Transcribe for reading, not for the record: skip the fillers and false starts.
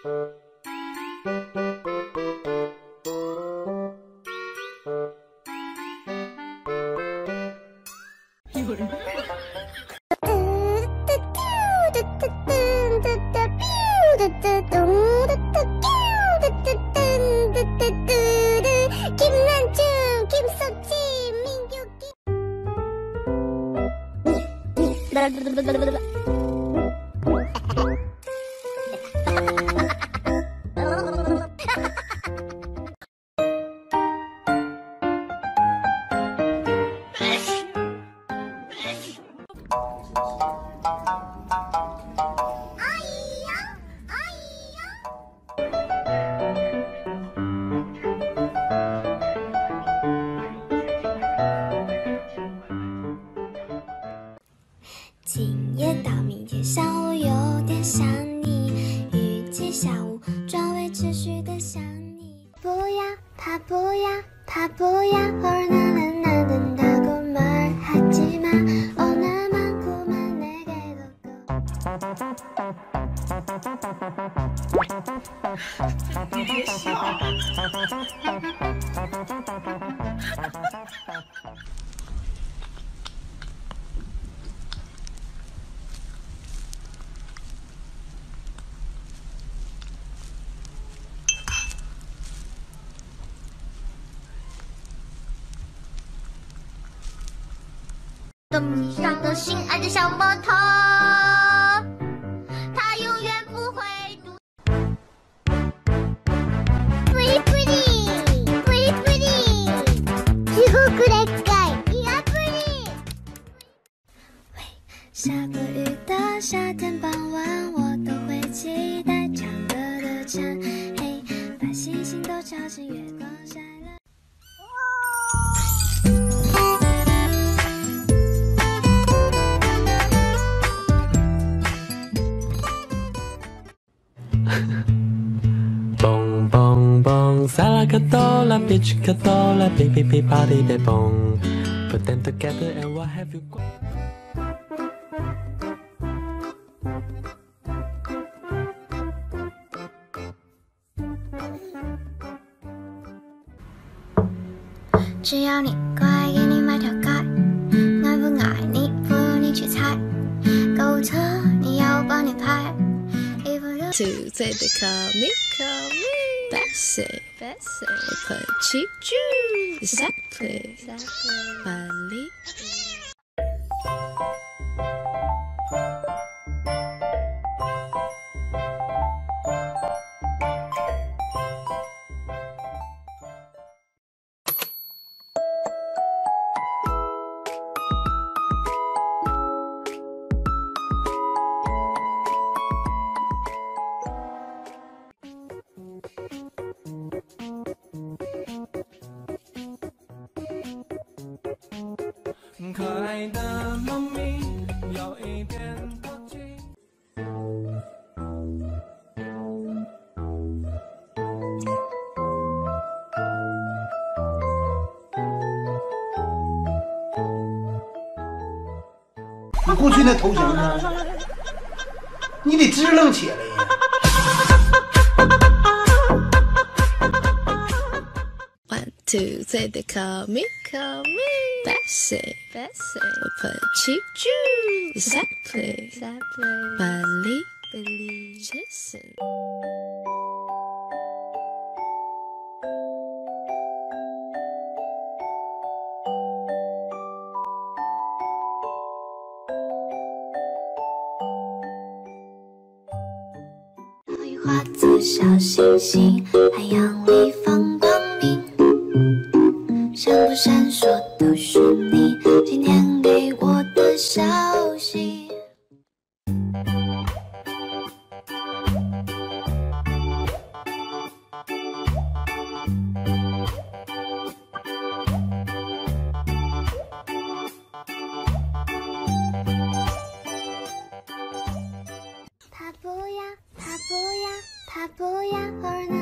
今夜到明天下午有点想你，预计下午转为持续的想你。不要，他不要，他不要，얼나나나나나나고말하지마 나만큼만 내게 你别笑。 你上的心爱的小摩托，它永远不会堵。Pretty pretty pretty pretty， すごくでっかい呀 pretty。 喂，下过雨的夏天傍晚，我都会期待唱歌的蝉，嘿，把星星都吵醒，月光晒了。 蹦蹦蹦，萨拉卡多拉，别去卡多拉，别别别 party 别蹦 ，put them together and what have you got？ 只要你乖，给你买条街，爱不爱你，不用你去猜，购物车你要帮你排。To say the call me, Bessie,我喷气剧，exactly, Bali。 可爱的猫咪有一点淘气。 你过去那头型呢？你得支棱起来呀。 One, two, three, they call me, Bessie, 我喷气剧，exactly, Bali, Jason。化作小星星，海洋里放光明，闪不闪烁都是你今天给我的消息。他不要，他不要，他不要，